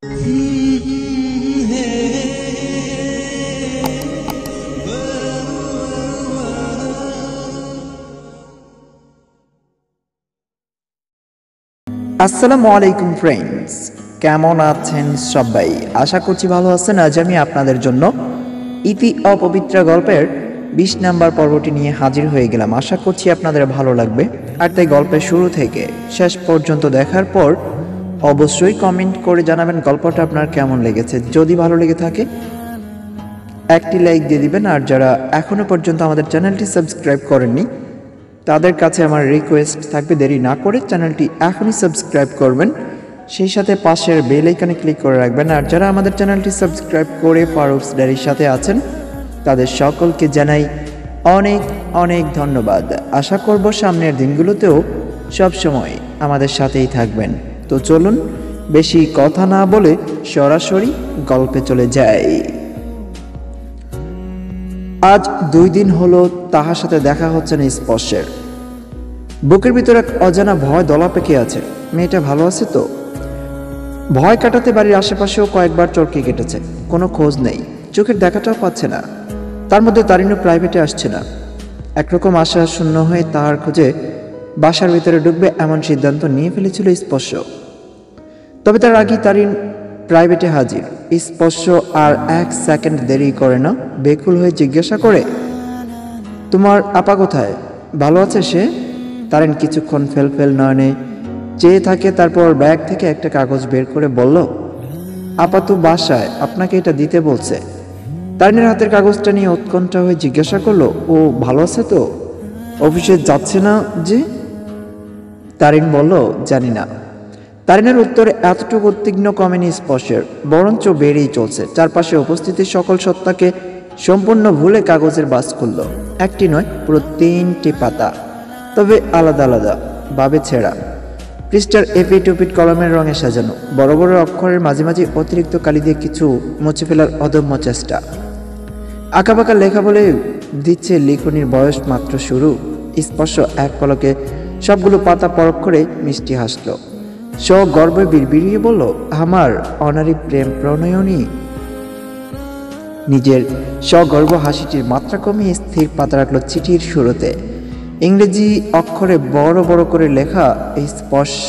আসসালামু আলাইকুম ফ্রেন্ডস, কেমন আছেন সবাই? আশা করছি ভালো আছেন। আজ আমি আপনাদের জন্য ইতি অপবিত্র গল্পের 20 নম্বর পর্বটি নিয়ে হাজির হয়ে গেলাম। আশা করছি আপনাদের ভালো লাগবে। আর তাই গল্পের শুরু থেকে শেষ পর্যন্ত দেখার পর অবশ্যই কমেন্ট করে জানাবেন গল্পটা আপনার কেমন লেগেছে। যদি ভালো লেগে থাকে একটি লাইক দিয়ে দিবেন। আর যারা এখনো পর্যন্ত আমাদের চ্যানেলটি সাবস্ক্রাইব করেননি তাদের কাছে আমার রিকোয়েস্ট থাকবে, দেরি না করে চ্যানেলটি এখনই সাবস্ক্রাইব করবেন, সেই সাথে পাশের বেল আইকনে ক্লিক করে রাখবেন। আর যারা আমাদের চ্যানেলটি সাবস্ক্রাইব করে ফারুকস ডায়েরির সাথে আছেন তাদের সকলকে জানাই অনেক অনেক ধন্যবাদ। আশা করব সামনের দিনগুলোতেও সবসময় আমাদের সাথেই থাকবেন। তো চলুন বেশি কথা না বলে সরাসরি গল্পে চলে যাই। আজ 2 দিন হলো তাহার সাথে দেখা হচ্ছে না স্পর্শের। বুকের ভিতরে এক অজানা ভয় দলা পেকে আছে। মেয়েটা ভালো আছে তো? ভয় কাটাতে বাড়ির আশেপাশেও কয়েকবার চরকি কেটেছে, কোনো খোঁজ নেই। চোখের দেখাটাও পাচ্ছে না। তার মধ্যে তারিনও প্রাইভেটে আসছে না। একরকম আশা শূন্য হয়ে তাহার খোঁজে বাসার ভিতরে ঢুকবে এমন সিদ্ধান্ত নিয়ে ফেলেছিল স্পর্শ। তবে তার আগেই তারিন প্রাইভেটে হাজির। স্পর্শ আর 1 সেকেন্ড দেরি করে না, বেকুল হয়ে জিজ্ঞাসা করে, তোমার আপা কোথায়? ভালো আছে সে? তারিন কিছুক্ষণ ফেল নয়নে চেয়ে থাকে, তারপর ব্যাগ থেকে একটা কাগজ বের করে বলল, আপা তো বাসায়, আপনাকে এটা দিতে বলছে। তারিনের হাতের কাগজটা নিয়ে উৎকণ্ঠা হয়ে জিজ্ঞাসা করলো, ও ভালো আছে তো? অফিসে যাচ্ছে না যে? তারিন বলল, জানি না। তারিনের উত্তরে এতটুকু উদ্বিগ্ন কমেনি স্পর্শের, বরঞ্চ বেড়েই চলছে। চারপাশে উপস্থিতির সকল সত্তাকে সম্পূর্ণ ভুলে কাগজের বাস খুলল। একটি নয়, পুরো 3টি পাতা, তবে আলাদা আলাদা ভাবে ছেঁড়া। পৃষ্ঠার এপিট ওপিট কলমের রঙে সাজানো। বড় বড় অক্ষরের মাঝে মাঝে অতিরিক্ত কালি দিয়ে কিছু মুছে ফেলার অদম্য চেষ্টা। আঁকাবাঁকা লেখা বলে দিচ্ছে লিখনির বয়স মাত্র শুরু। স্পর্শ এক পলকে সবগুলো পাতা পরখ করে মিষ্টি হাসল। সগর্বে বিড়বিড়িয়ে বলল, আমার অনারি প্রেম প্রণয়নী। নিজের সগর্ব হাসিটির মাত্রা কমিয়ে স্থির পাতা রাখলো চিঠির শুরুতে। ইংরেজি অক্ষরে বড় বড় করে লেখা স্পর্শ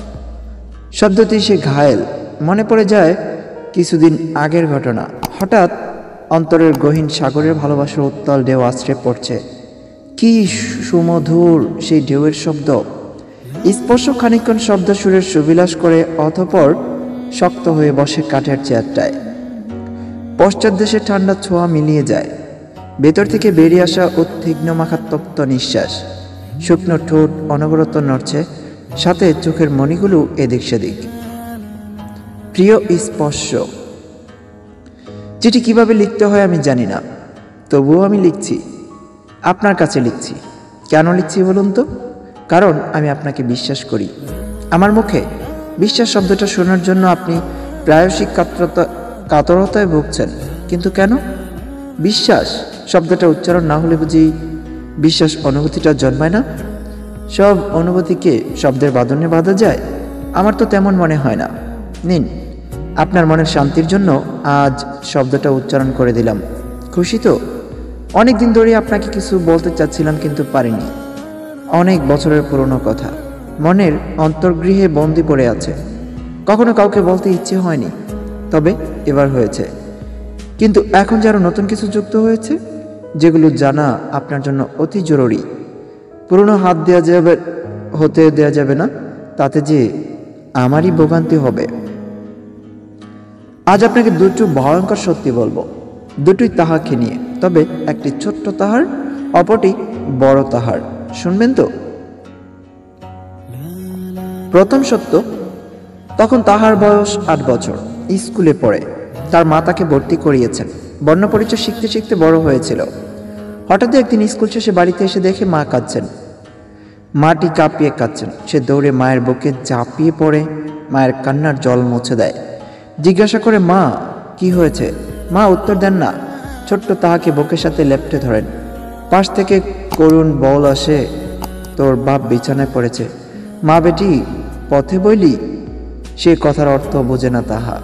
শব্দটি সে ঘায়েল। মনে পড়ে যায় কিছুদিন আগের ঘটনা। হঠাৎ অন্তরের গহীন সাগরের ভালোবাসার উত্তাল ঢেউ আছড়ে পড়ছে। কি সুমধুর সেই ঢেউয়ের শব্দ! স্পর্শ খানিকক্ষণ শব্দ সুরের সুবিলাস করে অতঃপর শক্ত হয়ে বসে কাঠের চেয়ারটায়। পশ্চাৎ দেশের ঠান্ডা ছোঁয়া মিলিয়ে যায়। ভেতর থেকে বেরিয়ে আসা উদ্বিগ্ন মাখা তপ্ত নিঃশ্বাস। শুকনো ঠোঁট অনবরত নড়ছে, সাথে চোখের মণিগুলো এদিক সেদিক। প্রিয় স্পর্শ, চিঠি কিভাবে লিখতে হয় আমি জানি না, তবুও আমি লিখছি। আপনার কাছে লিখছি। কেন লিখছি বলুন তো? কারণ আমি আপনাকে বিশ্বাস করি। আমার মুখে বিশ্বাস শব্দটা শোনার জন্য আপনি প্রায়শই কাতরতায় ভুগছেন। কিন্তু কেন? বিশ্বাস শব্দটা উচ্চারণ না হলে বুঝি বিশ্বাস অনুভূতিটা জন্মায় না? সব অনুভূতিকে শব্দের বাঁধনে বাঁধা যায়? আমার তো তেমন মনে হয় না। নিন, আপনার মনের শান্তির জন্য আজ শব্দটা উচ্চারণ করে দিলাম। খুশি তো? অনেক দিন ধরে আপনাকে কিছু বলতে চাচ্ছিলাম কিন্তু পারিনি। অনেক বছরের পুরনো কথা, মনের অন্তর্গৃহে বন্দি পড়ে আছে। কখনো কাউকে বলতে ইচ্ছে হয়নি, তবে এবার হয়েছে। কিন্তু এখন যে আরো নতুন কিছু যুক্ত হয়েছে, যেগুলো জানা আপনার জন্য অতি জরুরি। পুরনো হাত দেওয়া যাবে না, তাতে যে আমারই ভোগান্তি হবে। আজ আপনাকে দুটো ভয়ঙ্কর সত্যি বলবো, দুটোই তাহাকে নিয়ে, তবে একটি ছোট্ট তাহার, অপরটি বড় তাহার। শুনবেন তো? প্রথম সত্য, তখন তাহার বয়স 8 বছর। স্কুলে পড়ে। তার মা তাকে ভর্তি করিয়েছেন। বর্ণপরিচয় শিখতে শিখতে বড় হয়েছিল। হঠাৎ একদিন স্কুল শেষে বাড়িতে এসে দেখে মা কাঁদছেন। মাটি কাঁপিয়ে কাঁদছেন। সে দৌড়ে মায়ের বুকে ঝাঁপিয়ে পড়ে মায়ের কান্নার জল মুছে দেয়। জিজ্ঞাসা করে, মা কি হয়েছে? মা উত্তর দেন না। ছোট্ট তাহাকে বুকের সাথে লেপ্টে ধরেন। পাশ থেকে করুণ বল আসে, তোর বাপ বিছানায় পড়েছে। মা বেটি পথে বইলি? সে কথার অর্থ বোঝে না তাহা।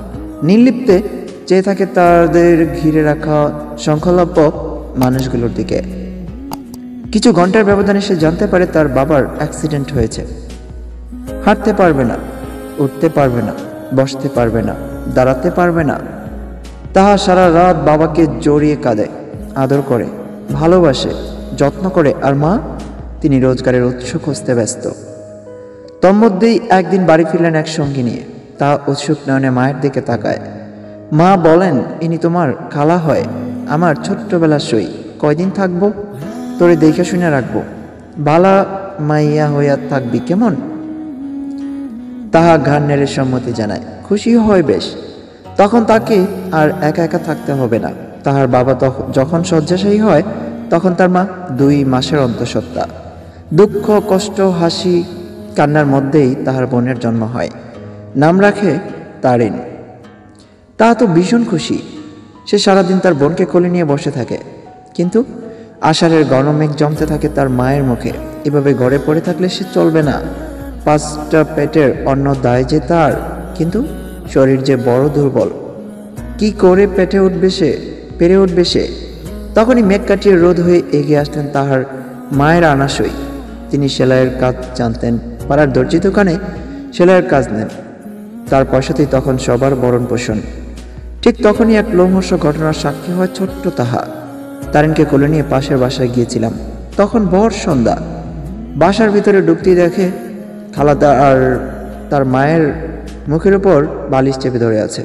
নির্লিপ্তে চেয়ে থাকে তাদের ঘিরে রাখা সংখ্যালঘু মানুষগুলোর দিকে। কিছু ঘন্টার ব্যবধানে সে জানতে পারে তার বাবার অ্যাক্সিডেন্ট হয়েছে। হাঁটতে পারবে না, উঠতে পারবে না, বসতে পারবে না, দাঁড়াতে পারবে না। তাহা সারা রাত বাবাকে জড়িয়ে কাঁদে, আদর করে, ভালোবাসে, যত্ন করে। আর মা, তিনি রোজগারের উৎস খুঁজতে ব্যস্ত। তন্মধ্যেই একদিন বাড়ি ফিরলেন এক সঙ্গী নিয়ে। তা উৎসুক নয়নে মায়ের দিকে তাকায়। মা বলেন, ইনি তোমার খালা হয়, আমার ছোট্টবেলার সই। কয়দিন থাকবো? তোরে দেখে শুনে রাখবো, বালা মাইয়া হইয়া থাকবি কেমন? তাহা ঘাড় নেড়ে সম্মতি জানায়। খুশি হয় বেশ। তখন তাকে আর একা একা থাকতে হবে না। তাহার বাবা যখন শয্যাশায়ী হয়, তখন তার মা 2 মাসের অন্তঃসত্ত্বা। দুঃখ, কষ্ট, হাসি, কান্নার মধ্যেই তাহার বোনের জন্ম হয়। নাম রাখে তারিন। তাহা তো ভীষণ খুশি। সে সারাদিন তার বোনকে কোলে নিয়ে বসে থাকে। কিন্তু আষাঢ়ের গণমেঘ জমতে থাকে তার মায়ের মুখে। এভাবে ঘরে পড়ে থাকলে সে চলবে না। 5টা পেটের অন্ন দায় যে তার, কিন্তু শরীর যে বড় দুর্বল। কি করে পেরে উঠবে সে? তখনই মেঘ কাটিয়ে রোদ হয়ে এগিয়ে আসতেন তাহার মায়ের আনাসই। তিনি সেলাইয়ের কাজ জানতেন, পাড়ার দর্জি দোকানে সেলাইয়ের কাজ নেন। তার পয়সাতেই তখন সবার ভরণ পোষণ। ঠিক তখনই এক লোমহর্ষ ঘটনার সাক্ষী হয় ছোট্ট তাহা। তারিনকে কোলে নিয়ে পাশের বাসায় গিয়েছিলাম। তখন ভর সন্ধ্যা। বাসার ভিতরে ঢুকতেই দেখে খালাদা আর তার মায়ের মুখের উপর বালিশ চেপে ধরে আছে।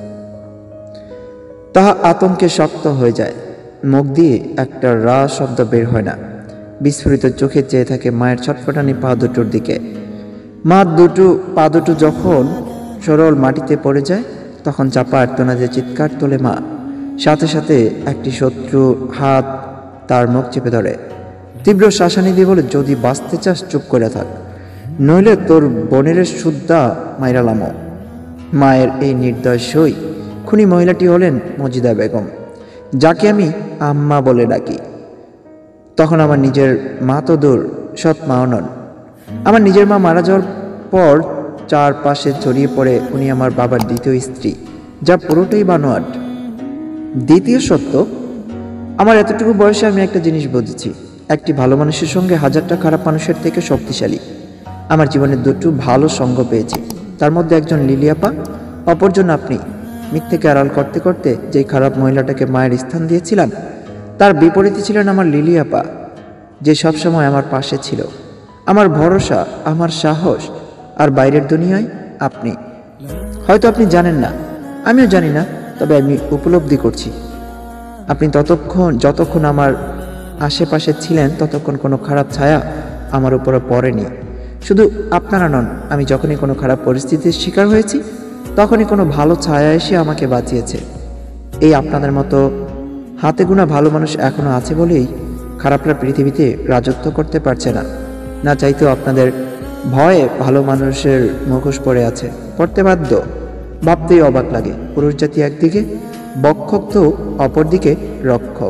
তাহা আতঙ্কে শক্ত হয়ে যায়। মুখ দিয়ে একটা রা শব্দ বের হয় না। বিস্ফোরিত চোখে চেয়ে থাকে মায়ের ছটফটানি পা দুটোর দিকে। পা দুটো যখন সরল মাটিতে পড়ে যায়, তখন চাপা আর্তনাদে চিৎকার তোলে মা। সাথে সাথে একটি শত্রু হাত তার মুখ চেপে ধরে। তীব্র শাসানি দিয়ে বলে, যদি বাঁচতে চাস চুপ করে থাক, নইলে তোর বোনের সুদ্ধা মাইরালামো। মায়ের এই নির্দয় সই। খুনি মহিলাটি হলেন মজিদা বেগম, যাকে আমি আম্মা বলে ডাকি। তখন আমার নিজের মা তো দূর, সৎ মাও নন। আমার নিজের মা মারা যাওয়ার পর চারপাশে ছড়িয়ে পড়ে উনি আমার বাবার দ্বিতীয় স্ত্রী, যা পুরোটাই বানোয়াট। দ্বিতীয় সত্য, আমার এতটুকু বয়সে আমি একটা জিনিস বুঝেছি, একটি ভালো মানুষের সঙ্গে 1000টা খারাপ মানুষের থেকে শক্তিশালী। আমার জীবনে 2টো ভালো সঙ্গ পেয়েছি, তার মধ্যে একজন লিলিয়াপা, অপরজন আপনি। মিথ্যেকে আড়াল করতে করতে যেই খারাপ মহিলাটাকে মায়ের স্থান দিয়েছিলাম, তার বিপরীতে ছিলেন আমার লিলিয়াপা, যে সবসময় আমার পাশে ছিল, আমার ভরসা, আমার সাহস। আর বাইরের দুনিয়ায় আপনি। হয়তো আপনি জানেন না, আমিও জানি না, তবে আমি উপলব্ধি করছি। আপনি যতক্ষণ আমার আশেপাশে ছিলেন, ততক্ষণ কোনো খারাপ ছায়া আমার উপরে পড়েনি। শুধু আপনারা নন, আমি যখনই কোনো খারাপ পরিস্থিতির শিকার হয়েছি, তখনই কোনো ভালো ছায়া এসে আমাকে বাঁচিয়েছে। এই আপনাদের মতো হাতে গোনা ভালো মানুষ এখনো আছে বলেই খারাপরা পৃথিবীতে রাজত্ব করতে পারছে না। না চাইতেও আপনাদের ভয়ে ভালো মানুষের মুখোশ পড়ে আছে, পড়তে বাধ্য। ভাবতেই অবাক লাগে, পুরুষ জাতি একদিকে, বক্ষক তো অপরদিকে রক্ষক।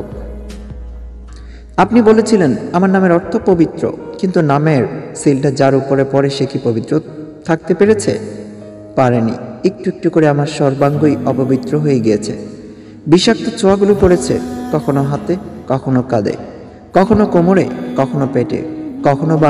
আপনি বলেছিলেন আমার নামের অর্থ পবিত্র, কিন্তু নামের সিলটা যার উপরে পড়ে সে কি পবিত্র থাকতে পেরেছে? পারেনি। একটু একটু করে আমার সর্বাঙ্গই অপবিত্র হয়ে গিয়েছে। বিষাক্ত ছোঁয়াগুলো পড়েছে, কখনো হাতে, কখনো কাঁধে, কখনো কোমরে, কখনো পেটে, কখনো বা।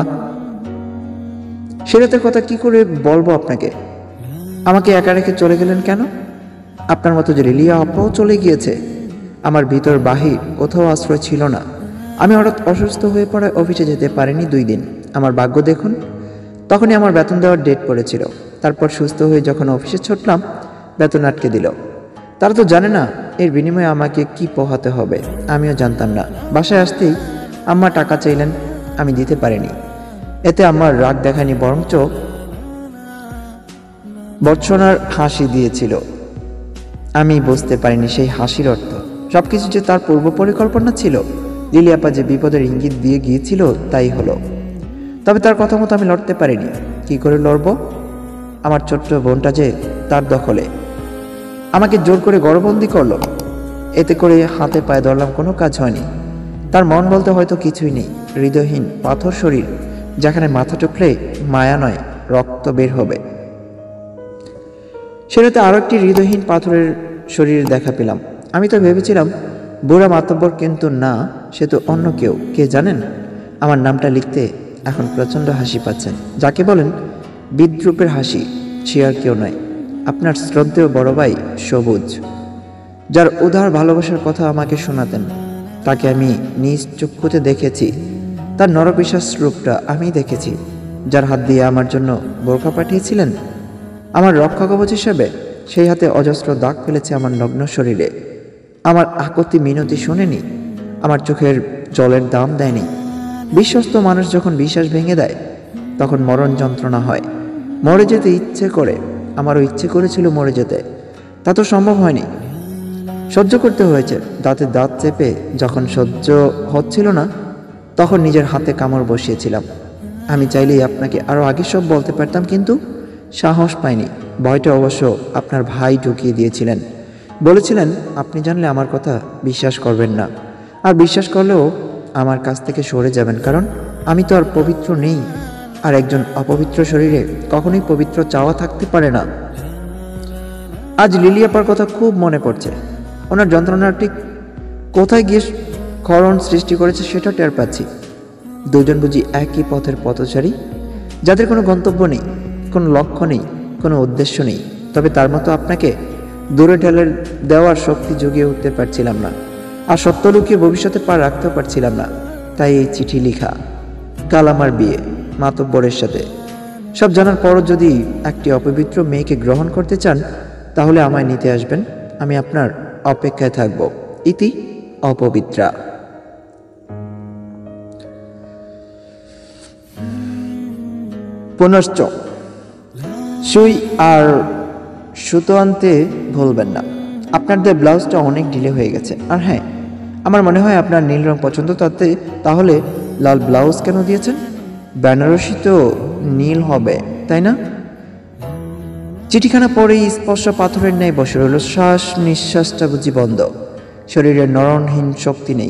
সেরাতের কথা কি করে বলবো আপনাকে? আমাকে একা রেখে চলে গেলেন কেন? আপনার মতো যে লিলিয়া আপাও চলে গিয়েছে। আমার ভিতর বাহির কোথাও আশ্রয় ছিল না। আমি হঠাৎ অসুস্থ হয়ে পড়ায় অফিসে যেতে পারিনি 2 দিন। আমার ভাগ্য দেখুন, তখনই আমার বেতন দেওয়ার ডেট পড়েছিল। তারপর সুস্থ হয়ে যখন অফিসে ছুটলাম, বেতন আটকে দিল। তারা তো জানে না এর বিনিময়ে আমাকে কি পোহাতে হবে। আমিও জানতাম না। বাসায় আসতেই আম্মা টাকা চাইলেন, আমি দিতে পারিনি। এতে আমার রাগ দেখায়নি, বরঞ্চ বর্ষণার হাসি দিয়েছিল। আমি বুঝতে পারিনি সেই হাসির অর্থ। সবকিছু যে তার পূর্ব পরিকল্পনা ছিল। লিলিয়াপা যে বিপদের ইঙ্গিত দিয়ে গিয়েছিল তাই হলো। তবে তার কথা মতো আমি লড়তে পারিনি। কি করে লড়ব? আমার ছোট্ট বোনটা যে তার দখলে। আমাকে জোর করে গড়বন্দি করলো। এতে করে হাতে পায়ে ধরলাম, কোনো কাজ হয়নি। তার মন বলতে হয়তো কিছুই নেই। হৃদয়হীন পাথর শরীর, যেখানে মাথা টুকলে মায়া নয় রক্ত বের হবে। সে রাতে আরও একটি হৃদয়হীন পাথরের শরীরের দেখা পেলাম। আমি তো ভেবেছিলাম বুড়া মাতব্বর, কিন্তু না, সে তো অন্য কেউ। কে জানেন? আমার নামটা লিখতে এখন প্রচণ্ড হাসি পাচ্ছেন। যাকে বলেন বিদ্রুপের হাসি, সে আর কেউ নয়, আপনার শ্রদ্ধেয় বড় ভাই সবুজ, যার উদার ভালোবাসার কথা আমাকে শোনাতেন। তাকে আমি নিজ চক্ষুতে দেখেছি, তার নরপিশাচ রূপটা আমি দেখেছি। যার হাত দিয়ে আমার জন্য বোরকা পাঠিয়েছিলেন আমার রক্ষা কবচ হিসেবে, সেই হাতে অজস্র দাগ ফেলেছে আমার নগ্ন শরীরে। আমার আকুতি মিনতি শোনেনি, আমার চোখের জলের দাম দেয়নি। বিশ্বস্ত মানুষ যখন বিশ্বাস ভেঙে দেয়, তখন মরণ যন্ত্রণা হয়। মরে যেতে ইচ্ছে করে, আমারও ইচ্ছে করেছিল মরে যেতে, তা তো সম্ভব হয়নি। সহ্য করতে হয়েছে, দাঁতে দাঁত চেপে। যখন সহ্য হচ্ছিল না, তখন নিজের হাতে কামড় বসিয়েছিলাম। আমি চাইলেই আপনাকে আরও আগে সব বলতে পারতাম, কিন্তু সাহস পাইনি। ভয়টা অবশ্য আপনার ভাই ঢুকিয়ে দিয়েছিলেন। বলেছিলেন আপনি জানলে আমার কথা বিশ্বাস করবেন না, আর বিশ্বাস করলেও আমার কাছ থেকে সরে যাবেন, কারণ আমি তো আর পবিত্র নেই। আর একজন অপবিত্র শরীরে কখনোই পবিত্র চাওয়া থাকতে পারে না। আজ লিলি আপার কথা খুব মনে পড়ছে। ওনার যন্ত্রণা ঠিক কোথায় গিয়ে ক্ষরণ সৃষ্টি করেছে সেটা টের পাচ্ছি। দুজন বুঝি একই পথের পথচারী, যাদের কোনো গন্তব্য নেই, কোনো লক্ষ্য নেই, কোনো উদ্দেশ্য নেই। তবে তার মতো আপনাকে দূরে ঠেলে দেওয়ার শক্তি জুগিয়ে উঠতে পারছিলাম না, আর সত্য লুকিয়ে ভবিষ্যতে পা রাখতেও পারছিলাম না। তাই এই চিঠি লিখা। কাল আমার বিয়ে মাতব্বরের সাথে। সব জানার পরও যদি একটি অপবিত্র মেয়েকে গ্রহণ করতে চান, তাহলে আমায় নিতে আসবেন। আমি আপনার অপেক্ষায় থাকব। ইতি অপবিত্রা। পুনশ্চ সুই আর সুতো আনতে ভুলবেন না। আপনাদের ব্লাউজটা অনেক ঢিলে হয়ে গেছে। আর হ্যাঁ, আমার মনে হয় আপনার নীল রং পছন্দ, তাহলে লাল ব্লাউজ কেন দিয়েছেন? বেনারসি তো নীল হবে, তাই না? চিঠিখানা পরেই স্পর্শ পাথরের ন্যায় বসে রইল। শ্বাস নিঃশ্বাসটা বুঝি বন্ধ, শরীরের নরণহীন শক্তি নেই।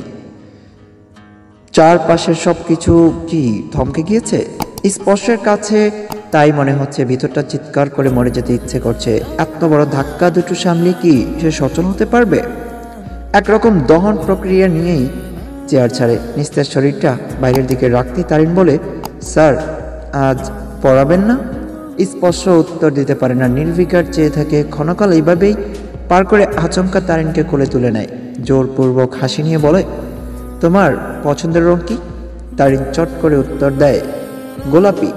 চারপাশের সব কিছু কি থমকে গিয়েছে? স্পর্শের কাছে তাই মনে হচ্ছে। ভিতরটা চিৎকার করে মরে যেতে ইচ্ছে করছে। এত বড় ধাক্কা দুটো সামলে কি সে সচল হতে পারবে? একরকম দহন প্রক্রিয়া নিয়েই চেয়ার ছাড়ে। নিস্তেজ শরীরটা বাইরের দিকে রাখতে তারিন বলে, স্যার আজ পড়াবেন না? স্পর্শ উত্তর দিতে পারে না। নির্বিকার চেয়ে থাকে। ক্ষণকাল এইভাবেই পার করে আচমকা তারিনকে কোলে তুলে নেয়। জোরপূর্বক হাসি নিয়ে বলে, তোমার পছন্দের রং কি? তারিন চট করে উত্তর দেয়, গোলাপি।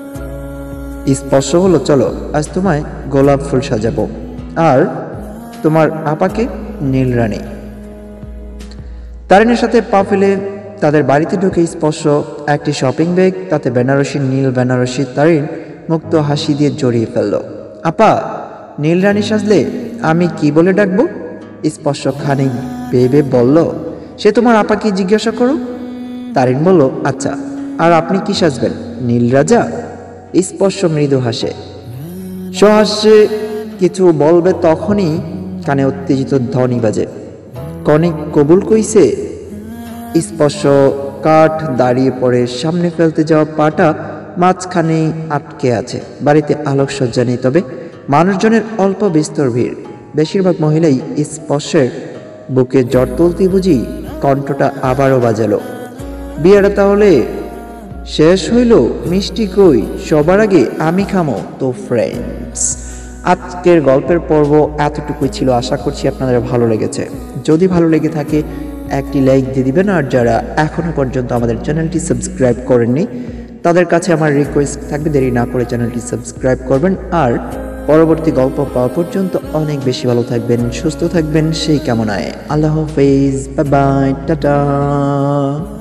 স্পর্শ হলো, চলো আজ তোমায় গোলাপ ফুল সাজাবো। আর তোমার আপাকে নীল রানী। তারিনের সাথে পা ফেলে তাদের বাড়িতে ঢুকে স্পর্শ একটি শপিং ব্যাগ, তাতে বেনারসি, নীল বেনারসি। তারিন মুক্ত হাসি দিয়ে জড়িয়ে ফেলল। আপা, নীল রানী সাজলে আমি কি বলে ডাকবো? স্পর্শ খানিক ভেবে বলল, সে তোমার আপাকে জিজ্ঞাসা করো। তারিন বলল, আচ্ছা, আর আপনি কি সাজবেন? নীল রাজা। স্পর্শ মৃদু হাসে। সহাস্যে কিছু বলবে, তখনই কানে উত্তেজিত ধ্বনি বাজে। কনে কবুল কইছে? স্পর্শ কাঠ দাঁড়িয়ে পড়ে। সামনে ফেলতে যাওয়া পাটা মাঝখানেই আটকে আছে। বাড়িতে আলোকসজ্জা নেই, তবে মানুষজনের অল্প বিস্তর ভিড়। বেশিরভাগ মহিলাই স্পর্শের বুকে জ্বর তুলতে বুঝি কণ্ঠটা আবারও বাজালো, বিয়েটা তাহলে শেষ হইল? মিষ্টি কই? সবার আগে আমি খামো তো। ফ্রেন্ডস, আজকের গল্পের পর্ব এতটুকুই ছিল। আশা করছি আপনাদের ভালো লেগেছে। যদি ভালো লেগে থাকে একটি লাইক দিয়ে দিবেন। আর যারা এখনো পর্যন্ত আমাদের চ্যানেলটি সাবস্ক্রাইব করেননি, তাদের কাছে আমার রিকোয়েস্ট থাকবে, দেরি না করে চ্যানেলটি সাবস্ক্রাইব করবেন। আর পরবর্তী গল্প পাওয়া পর্যন্ত অনেক বেশি ভালো থাকবেন, সুস্থ থাকবেন, সেই কামনায়। আল্লাহ হাফেজ, বাই বাই, টাটা।